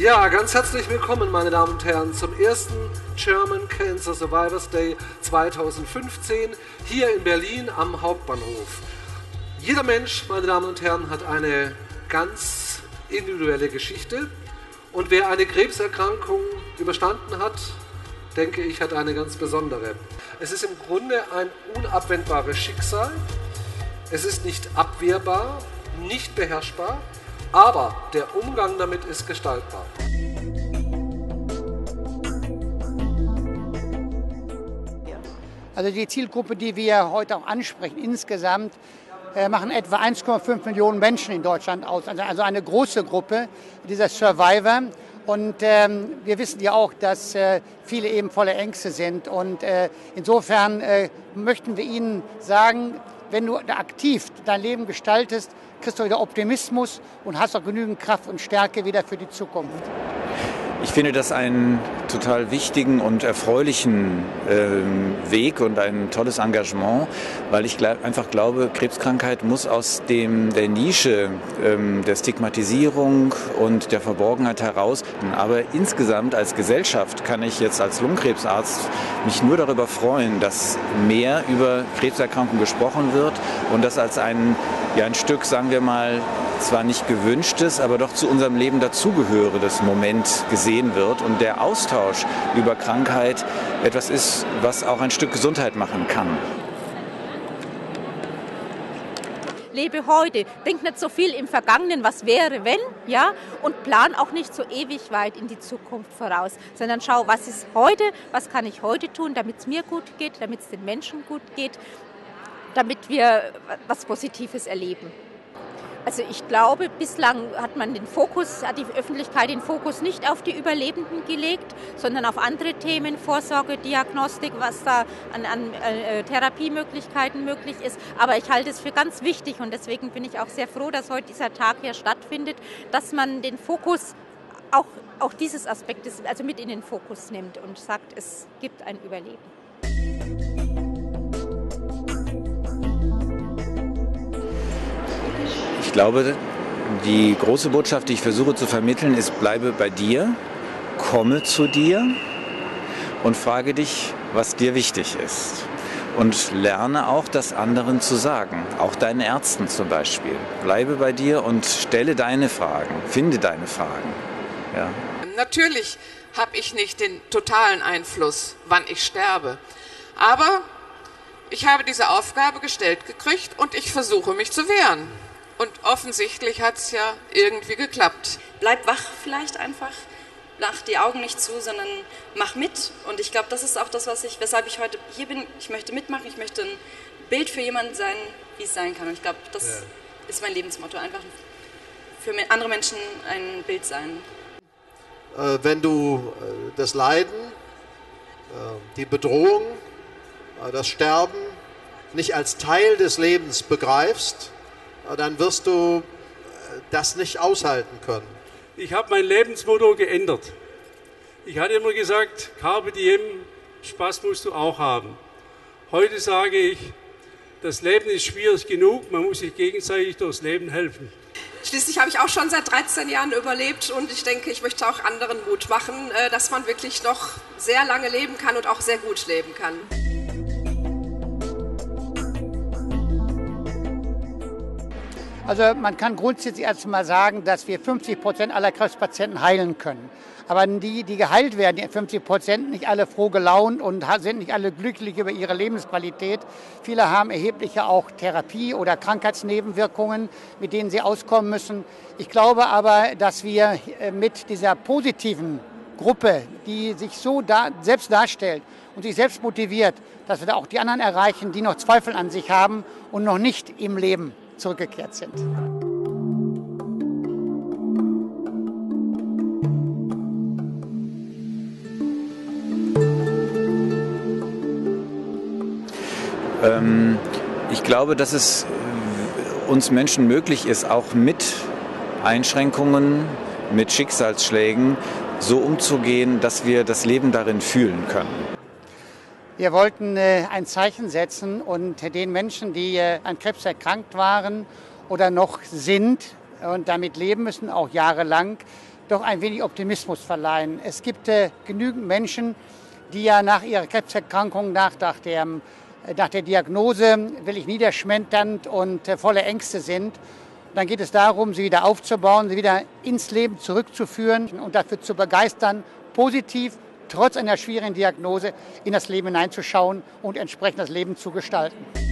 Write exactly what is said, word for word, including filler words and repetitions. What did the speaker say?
Ja, ganz herzlich willkommen, meine Damen und Herren, zum ersten German Cancer Survivors Day zweitausendfünfzehn hier in Berlin am Hauptbahnhof. Jeder Mensch, meine Damen und Herren, hat eine ganz individuelle Geschichte und wer eine Krebserkrankung überstanden hat, denke ich, hat eine ganz besondere. Es ist im Grunde ein unabwendbares Schicksal. Es ist nicht abwehrbar, nicht beherrschbar, aber der Umgang damit ist gestaltbar. Also die Zielgruppe, die wir heute auch ansprechen, insgesamt äh, machen etwa eins Komma fünf Millionen Menschen in Deutschland aus. Also, also eine große Gruppe dieser Survivor. Und ähm, wir wissen ja auch, dass äh, viele eben voller Ängste sind. Und äh, insofern äh, möchten wir Ihnen sagen, wenn du aktiv dein Leben gestaltest, kriegst du wieder Optimismus und hast auch genügend Kraft und Stärke wieder für die Zukunft. Ich finde das einen total wichtigen und erfreulichen äh, Weg und ein tolles Engagement, weil ich glaub, einfach glaube, Krebskrankheit muss aus dem, der Nische ähm, der Stigmatisierung und der Verborgenheit heraus. Aber insgesamt als Gesellschaft kann ich jetzt als Lungenkrebsarzt mich nur darüber freuen, dass mehr über Krebserkrankungen gesprochen wird und das als ein, ja, ein Stück, sagen wir mal, zwar nicht gewünschtes, aber doch zu unserem Leben dazugehörendes Moment gesehen wird und der Austausch über Krankheit etwas ist, was auch ein Stück Gesundheit machen kann. Lebe heute, denk nicht so viel im Vergangenen, was wäre, wenn, ja, und plan auch nicht so ewig weit in die Zukunft voraus, sondern schau, was ist heute, was kann ich heute tun, damit es mir gut geht, damit es den Menschen gut geht, damit wir was Positives erleben. Also ich glaube, bislang hat man den Fokus, hat die Öffentlichkeit den Fokus nicht auf die Überlebenden gelegt, sondern auf andere Themen, Vorsorge, Diagnostik, was da an, an äh, Therapiemöglichkeiten möglich ist. Aber ich halte es für ganz wichtig und deswegen bin ich auch sehr froh, dass heute dieser Tag hier stattfindet, dass man den Fokus auch, auch dieses Aspektes also mit in den Fokus nimmt und sagt, es gibt ein Überleben. Ich glaube, die große Botschaft, die ich versuche zu vermitteln, ist, bleibe bei dir, komme zu dir und frage dich, was dir wichtig ist. Und lerne auch, das anderen zu sagen, auch deinen Ärzten zum Beispiel. Bleibe bei dir und stelle deine Fragen, finde deine Fragen. Ja. Natürlich habe ich nicht den totalen Einfluss, wann ich sterbe, aber ich habe diese Aufgabe gestellt gekriegt und ich versuche mich zu wehren. Und offensichtlich hat es ja irgendwie geklappt. Bleib wach vielleicht einfach, mach die Augen nicht zu, sondern mach mit. Und ich glaube, das ist auch das, was ich, weshalb ich heute hier bin. Ich möchte mitmachen, ich möchte ein Bild für jemanden sein, wie es sein kann. Und ich glaube, das ja. ist mein Lebensmotto, einfach für andere Menschen ein Bild sein. Äh, wenn du äh, das Leiden, äh, die Bedrohung, äh, das Sterben nicht als Teil des Lebens begreifst, dann wirst du das nicht aushalten können. Ich habe mein Lebensmotto geändert. Ich hatte immer gesagt, Carpe diem, Spaß musst du auch haben. Heute sage ich, das Leben ist schwierig genug, man muss sich gegenseitig durchs Leben helfen. Schließlich habe ich auch schon seit dreizehn Jahren überlebt und ich denke, ich möchte auch anderen Mut machen, dass man wirklich noch sehr lange leben kann und auch sehr gut leben kann. Also man kann grundsätzlich erst mal sagen, dass wir fünfzig Prozent aller Krebspatienten heilen können. Aber die, die geheilt werden, die fünfzig Prozent, nicht alle froh gelaunt und sind nicht alle glücklich über ihre Lebensqualität. Viele haben erhebliche auch Therapie- oder Krankheitsnebenwirkungen, mit denen sie auskommen müssen. Ich glaube aber, dass wir mit dieser positiven Gruppe, die sich so da, selbst darstellt und sich selbst motiviert, dass wir da auch die anderen erreichen, die noch Zweifel an sich haben und noch nicht im Leben zurückgekehrt sind. Ähm, ich glaube, dass es uns Menschen möglich ist, auch mit Einschränkungen, mit Schicksalsschlägen so umzugehen, dass wir das Leben darin fühlen können. Wir wollten äh, ein Zeichen setzen und den Menschen, die äh, an Krebs erkrankt waren oder noch sind und damit leben müssen, auch jahrelang, doch ein wenig Optimismus verleihen. Es gibt äh, genügend Menschen, die ja nach ihrer Krebserkrankung, nach, nach, der, nach der Diagnose wirklich niederschmetternd und äh, voller Ängste sind. Dann geht es darum, sie wieder aufzubauen, sie wieder ins Leben zurückzuführen und dafür zu begeistern, positiv, trotz einer schwierigen Diagnose, in das Leben hineinzuschauen und entsprechend das Leben zu gestalten.